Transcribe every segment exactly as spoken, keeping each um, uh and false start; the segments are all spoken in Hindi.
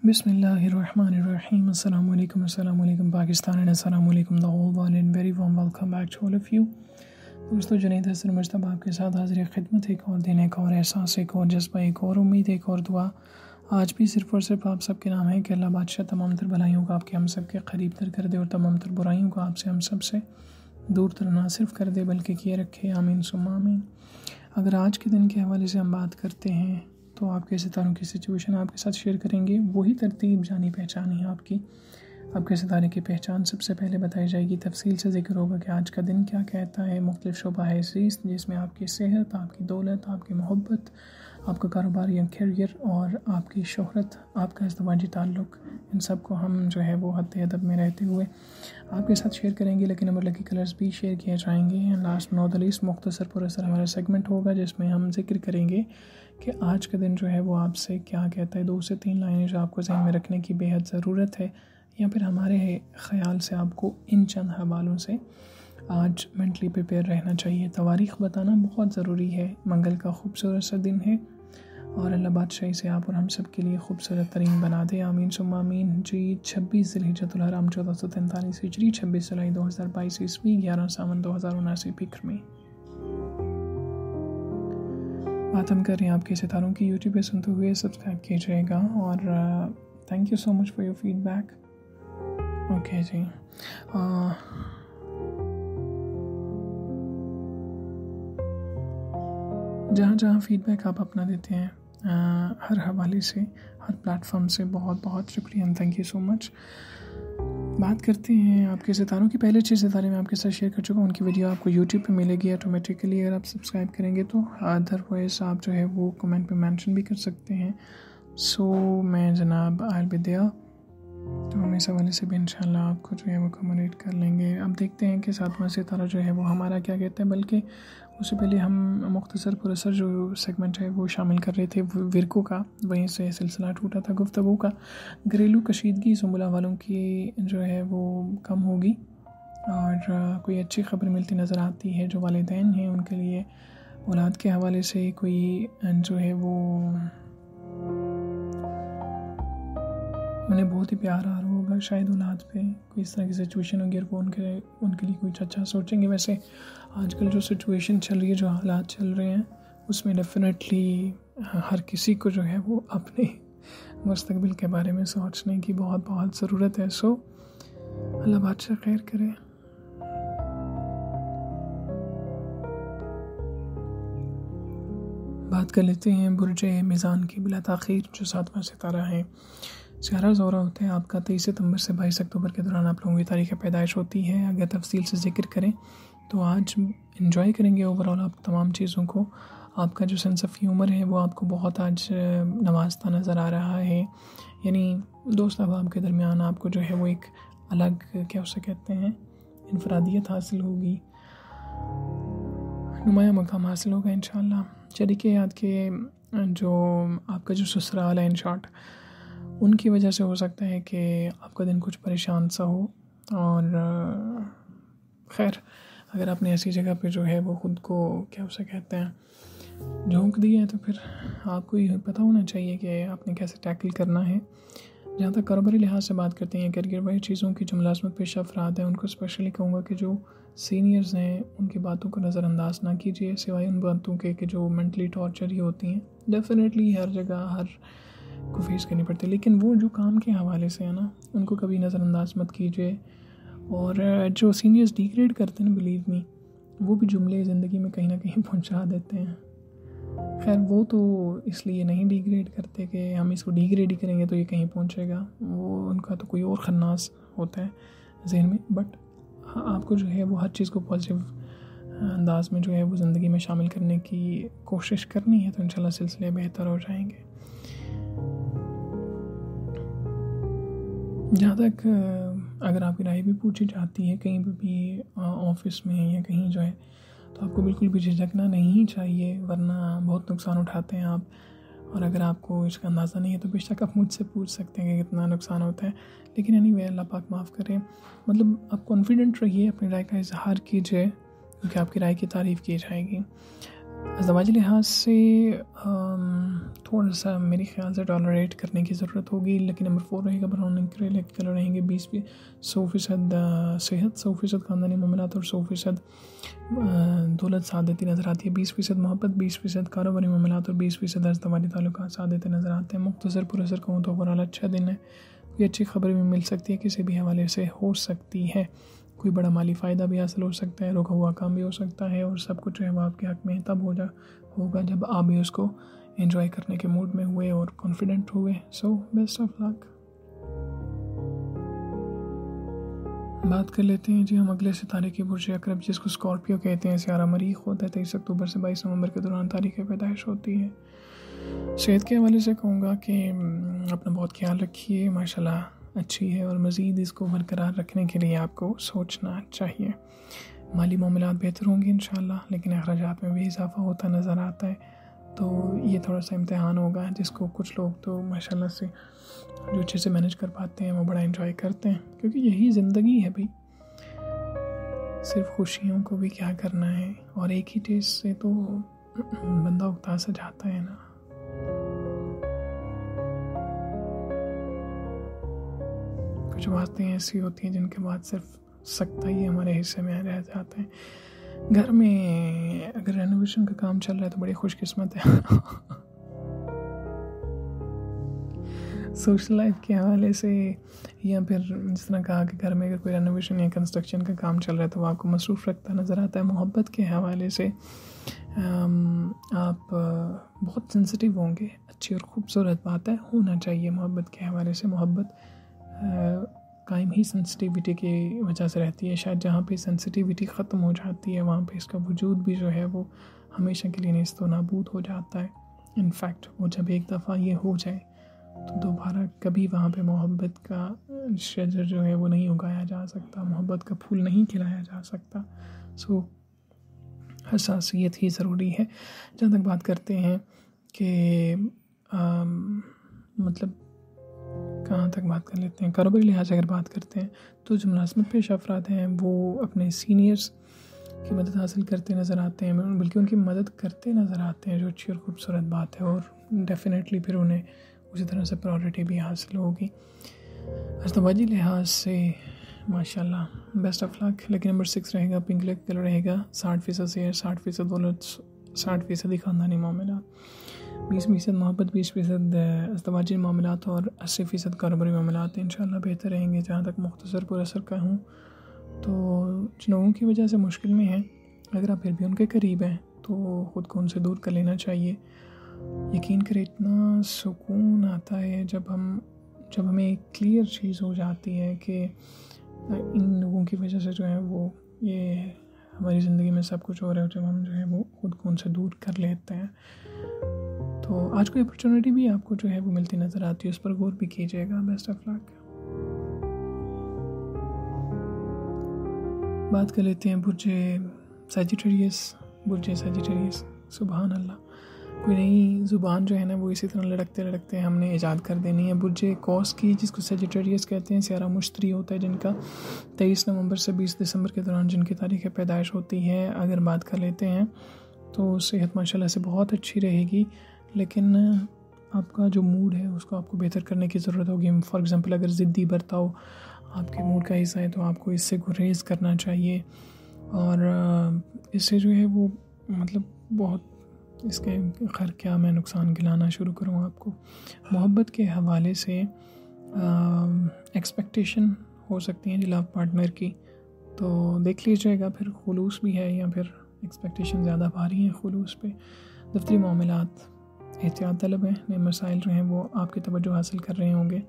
Bismillahirrahmanirrahim. Assalamu alaikum, assalamu alaikum Pakistan and assalamu alaikum the whole world and very warm welcome back to all of you. दोस्तों जुनैद हसन मुश्तब आपके साथ हाजिर खिदमत, एक और दिन, एक और एहसास, एक और जज्बा, एक और उम्मीद, एक और दुआ। आज भी सिर्फ़ और सिर्फ आप सबके नाम है कि अल्लाह बादशाह तमाम तर भलाइयों को आपके हम सब के करीब तर कर दे और तमाम तर बुराइयों को आपसे हम सब से दूर तर ना सिर्फ कर दे बल्कि किए रखे। आमीन सुम्मा आमीन। अगर आज के दिन के हवाले से हम बात करते हैं तो आपके सितारों की सिचुएशन आपके साथ शेयर करेंगे। वही तरतीब जानी पहचानी है आपकी। आपके सितारे की पहचान सबसे पहले बताई जाएगी, तफसील से जिक्र होगा कि आज का दिन क्या कहता है। मुख्तलिफ शोबा है जिसमें आपकी सेहत, आपकी दौलत, आपकी मोहब्बत, आपका कारोबार या करियर और आपकी शोहरत, आपका इज़्दिवाजी ताल्लुक़, इन सब को हम जो है वो हद अदब में रहते हुए आपके साथ शेयर करेंगे। लेकिन नंबर लकी कलर्स भी शेयर किए जाएंगे। And last not the least मुख्तसर पुरअसर हमारा सेगमेंट होगा जिसमें हम जिक्र करेंगे कि आज का दिन जो है वो आपसे क्या कहता है। दो से तीन लाइनें जो आपको ज़हन में रखने की बेहद ज़रूरत है या फिर हमारे ख़याल से आपको इन चंद हवालों से आज मेंटली प्रिपेयर रहना चाहिए। तवारीख़ बताना बहुत ज़रूरी है। मंगल का खूबसूरत सा दिन है और अल्लाह बादशाही से आप और हम सब के लिए खूबसूरत तरीन बना दे। आमीन सुम्मा आमीन। जी छब्बीस ज़िलहिज्जतुल हराम चौदह सौ तैंतालीस हिजरी, छब्बीस जुलाई दो हज़ार बाईस ईस्वी, ग्यारह सावन दो हज़ार उनासी फिक्र में बात हम कर रहे हैं आपके सितारों की। यूट्यूब पे सुनते हुए सब्सक्राइब कीजिएगा और thank you so much for your feedback. Okay जी, uh, जहाँ जहाँ फीडबैक आप अपना देते हैं uh, हर हवाले से, हर प्लेटफॉर्म से बहुत बहुत शुक्रिया and thank you so much. बात करते हैं आपके सितारों की। पहले छः सितारे मैं आपके साथ शेयर कर चुका हूँ, उनकी वीडियो आपको यूट्यूब पे मिलेगी ऑटोमेटिकली अगर आप सब्सक्राइब करेंगे तो। अदरवाइज आप जो है वो कमेंट पे मेंशन भी कर सकते हैं। सो so, मैं जनाब आई विल बी देयर, तो हम इस हवाले से भी इंशाल्लाह आपको जो है वो कम्युनिकेट कर लेंगे। अब देखते हैं कि सातवां सितारा जो है वो हमारा क्या कहता है। बल्कि उससे पहले हम मुख्तसर पुरअसर जो सेगमेंट है वो शामिल कर रहे थे विरकों का, वहीं से सिलसिला टूटा था गुफ्तगू का। घरेलू कशीदगी सुंबला वालों की जो है वो कम होगी और कोई अच्छी खबर मिलती नज़र आती है। जो वालिदैन हैं उनके लिए औलाद के हवाले से कोई जो है वो उन्हें बहुत ही प्यार आ रहा होगा शायद औलाद पे, कोई इस तरह की सिचुएशन होगी और वो उनके उनके लिए कुछ अच्छा सोचेंगे। वैसे आजकल जो सिचुएशन चल रही है, जो हालात चल रहे हैं, उसमें डेफिनेटली हर किसी को जो है वो अपने मुस्तकबिल के बारे में सोचने की बहुत बहुत ज़रूरत है। सो अल्लाह बादशाह खैर करे। बात कर लेते हैं बुर्जे मीज़ान की। बिला ताख़ीर जो सातवां सितारा है, सियारा ज़ोरा होता है आपका। तेईस सितंबर से बाईस अक्टूबर के दौरान आप लोगों की तारीख़ पैदाइश होती है। अगर तफसील से जिक्र करें तो आज इंजॉय करेंगे ओवरऑल आप तमाम चीज़ों को। आपका जो सेंस ऑफ ह्यूमर है वो आपको बहुत आज नवाजता नज़र आ रहा है। यानी दोस्त अहबाब के दरमियान आपको जो है वो एक अलग, क्या उसे कहते हैं, इनफरादियत हासिल होगी, नुमाया मकाम हासिल होगा इंशाल्लाह। शरीके याद के जो आपका जो ससुराल है इन शॉर्ट, उनकी वजह से हो सकता है कि आपका दिन कुछ परेशान सा हो। और ख़ैर अगर आपने ऐसी जगह पे जो है वो ख़ुद को, क्या उसे कहते हैं, झोंक दिया है तो फिर आपको ये पता होना चाहिए कि आपने कैसे टैकल करना है। जहाँ तक कारोबारी लिहाज से बात करते हैं, करियर वाइज चीज़ों की जो मुलाजमत पेशा अफराद हैं उनको स्पेशली कहूँगा कि जो सीनियर्स हैं उनकी बातों को नज़रअंदाज ना कीजिए, सिवाय उन बातों के कि जो मेंटली टॉर्चर ही होती हैं। डेफिनेटली हर जगह हर को फेस करनी पड़ती है, लेकिन वो जो काम के हवाले से है ना, उनको कभी नज़रअंदाज मत कीजिए। और जो सीनियर्स डिग्रेड करते हैं, बिलीव मी, वो भी जुमले ज़िंदगी में कहीं ना कहीं पहुंचा देते हैं। खैर वो तो इसलिए नहीं डिग्रेड करते कि हम इसको डिग्रेड ही करेंगे तो ये कहीं पहुंचेगा, वो उनका तो कोई और खन्नास होता है जहन में। बट हाँ, आपको जो है वो हर चीज़ को पॉजिटिव अंदाज में जो है वो ज़िंदगी में शामिल करने की कोशिश करनी है, तो इंशाल्लाह सिलसिले बेहतर हो जाएंगे। जहाँ तक अगर आपकी राय भी पूछी जाती है कहीं पर भी, ऑफिस में या कहीं जो है, तो आपको बिल्कुल भी झिझकना नहीं चाहिए, वरना बहुत नुकसान उठाते हैं आप। और अगर आपको इसका अंदाज़ा नहीं है तो बेशक आप मुझसे पूछ सकते हैं कि कितना नुकसान होता है। लेकिन एनीवे अल्लाह पाक माफ़ करें, मतलब आप कॉन्फिडेंट रहिए, अपनी राय का इजहार कीजिए क्योंकि आपकी राय की तारीफ़ की जाएगी। अज़दवाजी लिहाज से थोड़ा सा मेरे ख्याल से टॉलरेट करने की ज़रूरत होगी। लेकिन नंबर फोर रहेगा ब्राउन एंड ग्रे कलर रहेंगे बीस फी सौ फ़ीसद सेहत, सौ फ़ीसद ख़ानदानी मामलात और सौ फ़ीसद दौलत साथ देती नज़र आती है। बीस फ़ीसद मोहब्बत, बीस फ़ीसद कारोबारी मामलात और बीस फ़ीसद अज़दवाजी ताल्लुकात साथ देते नज़र आते हैं। मुख्तसर पुरअसर कहूँ तो ओवरऑल अच्छा दिन है। कोई अच्छी खबर भी मिल सकती है, किसी भी हवाले से हो सकती है। कोई बड़ा माली फ़ायदा भी हासिल हो सकता है, रुका हुआ काम भी हो सकता है और सब कुछ जो है वो आपके हक़ में तब हो जा होगा जब आप भी उसको एंजॉय करने के मूड में हुए और कॉन्फिडेंट हुए। So best of luck. बात कर लेते हैं जी हम अगले सितारे की बुर्ज अकरब, जिसको स्कॉर्पियो कहते हैं। सियारा मरीख होता है, तेईस अक्टूबर से बाईस नवंबर के दौरान तारीख़ पैदाइश होती है। सेहत के हवाले से कहूँगा कि अपना बहुत ख्याल रखिए, माशाल्लाह अच्छी है और मज़ीद इसको बरकरार रखने के लिए आपको सोचना चाहिए। माली मामलात बेहतर होंगे इंशाल्लाह, लेकिन अखराजात में भी इजाफा होता नज़र आता है, तो ये थोड़ा सा इम्तिहान होगा जिसको कुछ लोग तो माशाल्लाह से जो अच्छे से मैनेज कर पाते हैं वो बड़ा एंजॉय करते हैं, क्योंकि यही ज़िंदगी है भाई। सिर्फ खुशियों को भी क्या करना है, और एक ही चीज़ से तो बंदा उगता सा जाता है ना। कुछ बातें ऐसी होती हैं जिनके बाद सिर्फ सकता ही हमारे हिस्से में रह जाता है। घर में अगर रेनोवेशन का काम चल रहा है तो बड़ी खुशकिस्मत है। सोशल लाइफ के हवाले से या फिर जिस तरह कहा कि घर में अगर कोई रेनोवेशन या कंस्ट्रक्शन का काम चल रहा है तो वो आपको मसरूफ़ रखता नज़र आता है। मोहब्बत के हवाले से आप बहुत सेंसिटिव होंगे, अच्छी और ख़ूबसूरत बात है, होना चाहिए मोहब्बत के हवाले से। मोहब्बत कायम ही सेंसिटिविटी की वजह से रहती है। शायद जहाँ पे सेंसिटिविटी ख़त्म हो जाती है वहाँ पे इसका वजूद भी जो है वो हमेशा के लिए नेस्त व नाबूद हो जाता है। इनफैक्ट वो जब एक दफ़ा ये हो जाए तो दोबारा कभी वहाँ पे मोहब्बत का शजर जो है वो नहीं उगाया जा सकता, मोहब्बत का फूल नहीं खिलाया जा सकता। सो हसासियत ही ज़रूरी है। जहाँ तक बात करते हैं कि मतलब कहाँ तक बात कर लेते हैं, कारोबारी लिहाज से अगर बात करते हैं तो जो मुलाज़मत पेश अफराद हैं वो अपने सीनियर्स की मदद हासिल करते नज़र आते हैं, बल्कि उनकी मदद करते नज़र आते हैं, जो अच्छी और ख़ूबसूरत बात है। और डेफिनेटली फिर उन्हें उसी तरह से प्रायोरिटी भी हासिल होगी। अज़दवाजी लिहाज से माशाल्लाह बेस्ट ऑफ लक। लेकिन नंबर सिक्स रहेगा पिंक कलर रहेगा, साठ फ़ीसद शेयर, साठ फ़ीसद दौलत, साठ फ़ीसदी ख़ानदानी मामला, बीस फ़ीसद मोहब्बत, बीस फ़ीसद अज़दवाजी मामलात और अस्सी फ़ीसद कारोबारी मामलात इंशाल्लाह बेहतर रहेंगे। जहाँ तक मुख्तसर पुरअसर का हूँ तो जिन लोगों की वजह से मुश्किल में हैं, अगर आप फिर भी उनके करीब हैं तो ख़ुद को उनसे दूर कर लेना चाहिए। यकीन करें इतना सुकून आता है जब हम जब हमें एक क्लियर चीज़ हो जाती है कि इन लोगों की वजह से जो है वो ये हमारी ज़िंदगी में सब कुछ हो रहा है, जब हम जो है वो ख़ुद को उनसे दूर कर लेते हैं। तो आज कोई अपॉर्चुनिटी भी आपको जो है वो मिलती नज़र आती है, उस पर गौर भी कीजिएगा। Best of luck. बात कर लेते हैं बुर्ज सजिटेरियस। बुर्ज सजिटेरियस, सुभान अल्लाह, कोई नई ज़ुबान जो है ना वो इसी तरह लड़कते लड़कते हमने ईजाद कर देनी है। बुर्ज कौस की, जिसको सजिटेरियस कहते हैं, सियारा मुश्तरी होता है, जिनका तेईस नवंबर से बीस दिसंबर के दौरान जिनकी तारीख़ पैदाइश होती है। अगर बात कर लेते हैं तो सेहत माशाल्लाह से बहुत अच्छी रहेगी, लेकिन आपका जो मूड है उसको आपको बेहतर करने की ज़रूरत होगी। फॉर एग्ज़ाम्पल अगर ज़िद्दी बर्ताव आपके मूड का हिस्सा है तो आपको इससे गुरेज करना चाहिए, और इससे जो है वो मतलब बहुत इसके खैर क्या मैं नुकसान गिलाना शुरू करूँ आपको। मोहब्बत के हवाले से एक्सपेक्टेशन हो सकती है जिला पार्टनर की, तो देख लीजिएगा फिर खुलूस भी है या फिर एक्सपेक्टेशन ज़्यादा भारी हैं खुलूस पे। दफ्तरी मामलात एहतियात तलब हैं, नए मसाइल जो हैं वो आपकी तवज्जो हासिल कर रहे होंगे,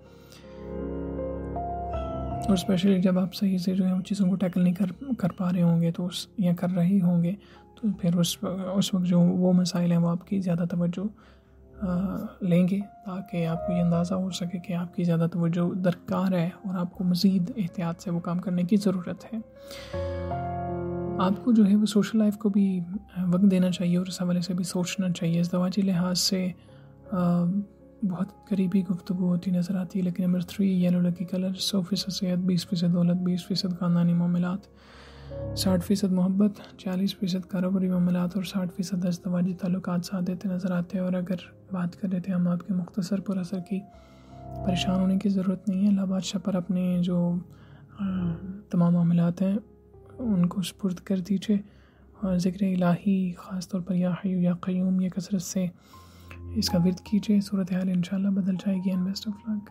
और स्पेशली जब आप सही से जो है उन चीज़ों को टैकल नहीं कर कर पा रहे होंगे तो उस या कर रहे होंगे तो फिर उस उस वक्त जो वो मसाइल हैं वो आपकी ज़्यादा तवज्जो लेंगे, ताकि आपको ये अंदाज़ा हो सके कि आपकी ज़्यादा तवज्जो दरकार है और आपको मज़ीद एहतियात से वो काम करने की ज़रूरत है। आपको जो है वो सोशल लाइफ को भी वक्त देना चाहिए और इस हवाले से भी सोचना चाहिए। अज़दवाजी लिहाज से बहुत करीबी गुफ्तगू होती नज़र आती है। लेकिन number three yellow lucky colour, सौ फ़ीसद सेहत, बीस फ़ीसद दौलत, बीस फ़ीसद ख़ानदानी मामलात, साठ फ़ीसद मोहब्बत, चालीस फ़ीसद कारोबारी मामलात और साठ फ़ीसद अज़दवाजी ताल्लुकात साथ देते नज़र आते हैं। और अगर बात कर लेते हैं हम आपके मुख्तसर पुरअसर की, परेशान होने की ज़रूरत नहीं है। अल्लाह बादशाह पर अपने जो तमाम मामलात हैं उनको सुपुर्द कर दीजिए और ज़िक्र इलाही ख़ास तौर पर या हय्यू या क़य्यूम ये कसरत से इसका विर्द कीजिए। सूरत हाल इंशाल्लाह बदल जाएगी। And best of luck.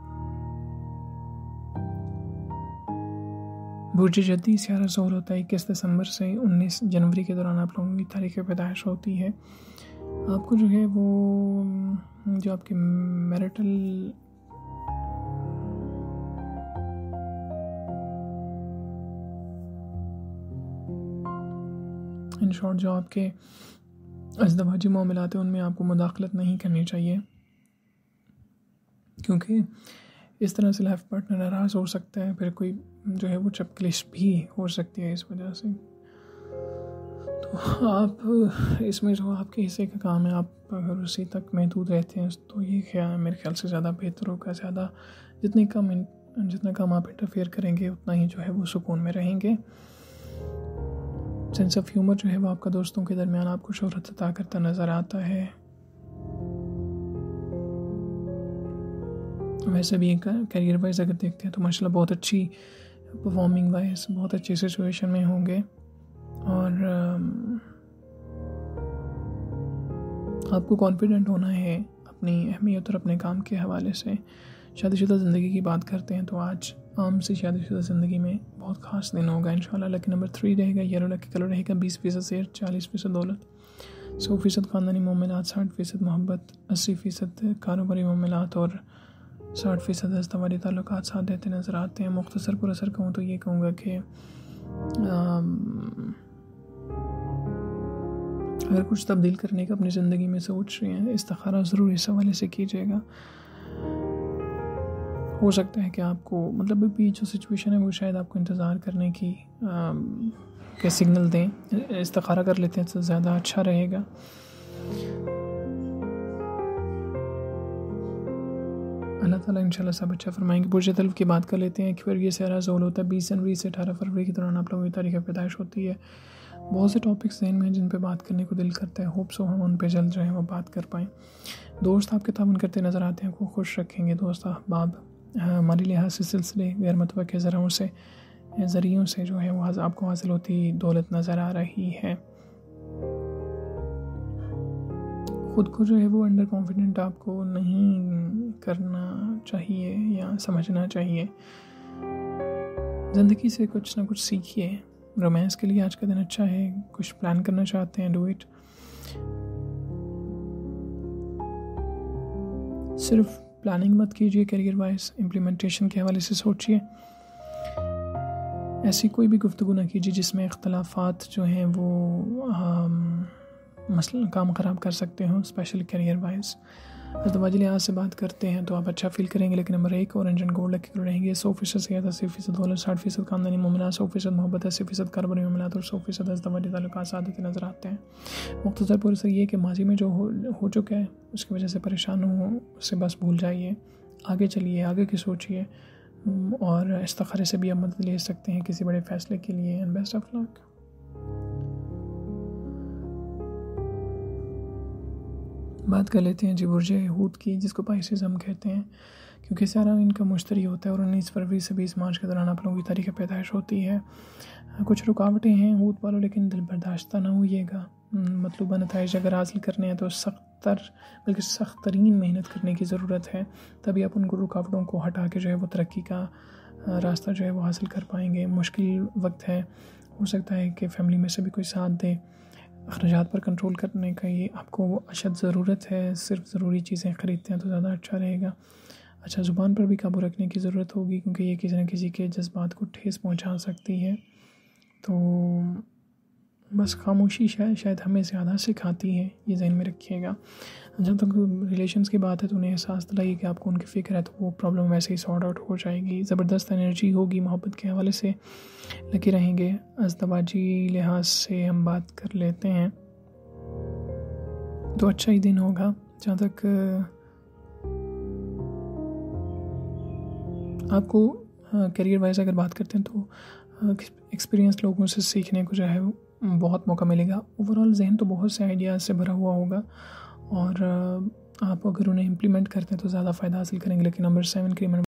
बुर्ज जद्दी सियारा ज़ोहर होता है इक्कीस दिसंबर से उन्नीस जनवरी के दौरान आप लोगों की तारीख़ पैदाइश होती है। आपको जो है वो जो आपके मैरिटल इन शॉर्ट जो आपके अज़दवाजी मामलात हैं उनमें आपको मुदाखलत नहीं करनी चाहिए, क्योंकि इस तरह से लाइफ पार्टनर नाराज़ हो सकता है, फिर कोई जो है वो चपकलिश भी हो सकती है इस वजह से। तो आप इसमें जो आपके हिस्से का काम है, आप अगर उसी तक महदूद रहते हैं तो ये ख्याल मेरे ख्याल से ज़्यादा बेहतर होगा। ज़्यादा जितनी कम जितना कम आप इंटरफेयर करेंगे उतना ही जो है वो सुकून में रहेंगे। सेंस ऑफ ह्यूमर जो है वो आपका दोस्तों के दरमियान आपको शोहरत अता करता नज़र आता है। वैसे भी करियर वाइज अगर देखते हैं तो माशाल्लाह बहुत अच्छी परफॉर्मिंग वाइज बहुत अच्छी सिचुएशन में होंगे। और आपको कॉन्फिडेंट होना है अपनी अहमियत और अपने काम के हवाले से। शादीशुदा ज़िंदगी की बात करते हैं तो आज आम सी शादीशुदा ज़िंदगी में बहुत ख़ास दिन होगा इंशाल्लाह। लकी नंबर थ्री रहेगा, येलो लकी कलर रहेगा, बीस फ़ीसद शेयर, चालीस फ़ीसद दौलत, सौ फ़ीसद ख़ानदानी मामलात, साठ फ़ीसद मोहब्बत, अस्सी फ़ीसद कारोबारी मामलात और साठ फ़ीसद अज़दवाजी ताल्लुकात साथ देते नज़र आते हैं। मुख्तसर पुरअसर कहूँ तो ये कहूँगा कि अगर कुछ तब्दील करने का अपनी ज़िंदगी में सोच रहे हैं, इस्तिखारा ज़रूर इस हवाले से कीजिएगा। हो सकता है कि आपको मतलब अभी जो सिचुएशन है वो शायद आपको इंतज़ार करने की के सिग्नल दें। इस्तिखारा कर लेते हैं तो ज़्यादा अच्छा रहेगा। अल्लाह ताला इंशाल्लाह सब अच्छा फरमाएंगे। बुर्ज तल्फ की बात कर लेते हैं। एक्वेरियस सियारा ज़ोहर होता है बीस जनवरी से अठारह फरवरी के दौरान आप लोगों की तारीख़ पैदाइश होती है। बहुत से टॉपिक्स ज़हन में जिन पे बात करने को दिल करता है, होप सो हम उन पे जल्द जो है वो बात कर पाएँ। दोस्त आपके ताउन करते नज़र आते हैं, को खुश रखेंगे। दोस्त अहबाब हमारे लिहाज से सिलसिले गैर मुतवक्के ज़राओं से ज़रियों से जो है वो आपको हासिल होती दौलत नज़र आ रही है। ख़ुद को जो है वो अंडर कॉन्फिडेंट आपको नहीं करना चाहिए या समझना चाहिए। ज़िंदगी से कुछ ना कुछ सीखिए। रोमांस के लिए आज का दिन अच्छा है। कुछ प्लान करना चाहते हैं, डू इट। सिर्फ प्लानिंग मत कीजिए, करियर वाइज इम्प्लीमेंटेशन के हवाले से सोचिए। ऐसी कोई भी गुफ्तगू ना कीजिए जिसमें इख्तलाफात जो हैं वो मसला काम ख़राब कर सकते हो, स्पेशली करियर वाइज। अज़दवाजी लिहाज से बात करते हैं तो आप अच्छा फील करेंगे। लेकिन नंबर एक ऑरेंज एंड गोल्ड लकी रहेंगे। सौ फीसद से अस्सी फीसद दौलत, साठ फीसद ख़ानदानी मामलात, सौ फीसद मोहब्बत, अस्सी फीसद कारोबारी मामलात और सौ फीसद अज़दवाजी ताल्लुकात साथ देते नज़र आते हैं। मुख्तसर पुरअसर ये कि माजी में जो हो, हो चुका है उसकी वजह से परेशान हो उससे बस भूल जाइए, आगे चलिए, आगे की सोचिए और इस्तिखारे से भी आप मदद ले सकते हैं किसी बड़े फ़ैसले के लिए। And best of luck. बात कर लेते हैं जी बुर्ज हूत की, जिसको पाइसेस हम कहते हैं, क्योंकि सारा इनका मुश्तरी होता है और उन्नीस फरवरी से बीस मार्च के दौरान आप लोगों की तारीख़ पैदाइश होती है। कुछ रुकावटें हैं हूत वालों, लेकिन दिल बर्दाश्त ना होइएगा। मतलूबा नताइज अगर हासिल करने हैं तो सख्त तर बल्कि सख्त तरीन मेहनत करने की ज़रूरत है, तभी आप उनको रुकावटों को हटा के जो है वो तरक्की का रास्ता जो है वो हासिल कर पाएंगे। मुश्किल वक्त है, हो सकता है कि फ़ैमिली में से भी कोई साथ दे। अखराजात पर कंट्रोल करने का ये आपको अशद ज़रूरत है। सिर्फ ज़रूरी चीज़ें ख़रीदते हैं तो ज़्यादा अच्छा रहेगा। अच्छा, ज़ुबान पर भी काबू रखने की ज़रूरत होगी, क्योंकि ये किसी न किसी के जज्बात को ठेस पहुंचा सकती है। तो बस खामोशी शायद शायद हमें ज़्यादा सिखाती है, ये ज़हन में रखिएगा। जब तक रिलेशंस की बात है तो उन्हें एहसास दिलाइए कि आपको उनकी फ़िक्र है, तो वो प्रॉब्लम वैसे ही सॉर्ट आउट हो जाएगी। ज़बरदस्त एनर्जी होगी, मोहब्बत के हवाले से लगे रहेंगे। अज़दवाजी लिहाज से हम बात कर लेते हैं तो अच्छा ही दिन होगा। जहाँ तक आपको करियर वाइज अगर बात करते हैं तो एक्सपीरियंस लोगों से सीखने को जो है बहुत मौका मिलेगा। ओवरऑल जहन तो बहुत से आइडियाज़ से भरा हुआ होगा और आप अगर उन्हें इम्प्लीमेंट करते हैं तो ज़्यादा फ़ायदा हासिल करेंगे। लेकिन नंबर सेवन की